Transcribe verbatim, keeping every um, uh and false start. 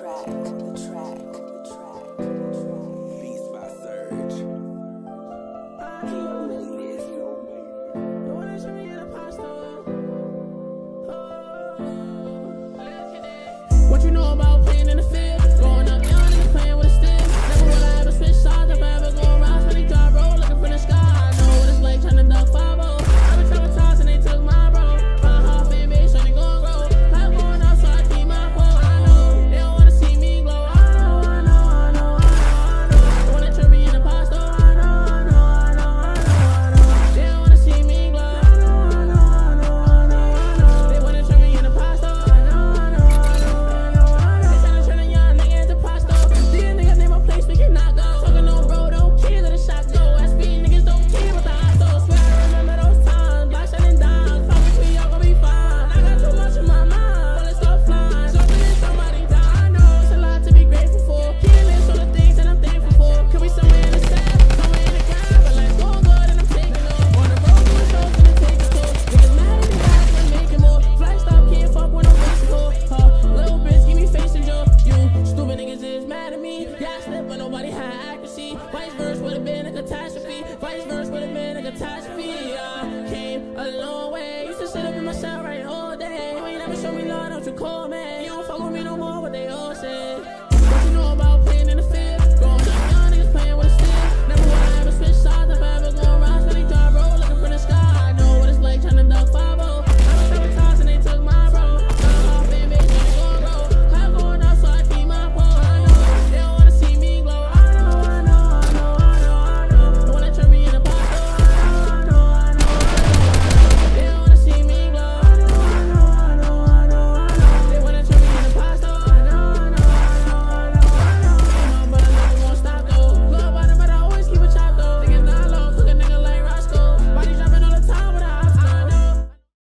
track, the track, the track, the track. Beast by Surge. What you know about playing in the field? Growing up young and playing with a stick. Never will I ever switch sides. If I ever go around, spinning drive road, looking for the sky. I know what it's like trying to duck five oh. I've been traumatized and they took my bro. My heart fan base, so they gon' grow. I'm going up, so I keep my quote. I know they don't wanna see me glow. I know, I know, I know, I know, I know. They wanna turn me into pasta. I know, I know, I know, I know, I know. They don't wanna see me glow. I know, I know, I know, I know, I know. They wanna turn me into pasta. I know, I know, I know. Yeah,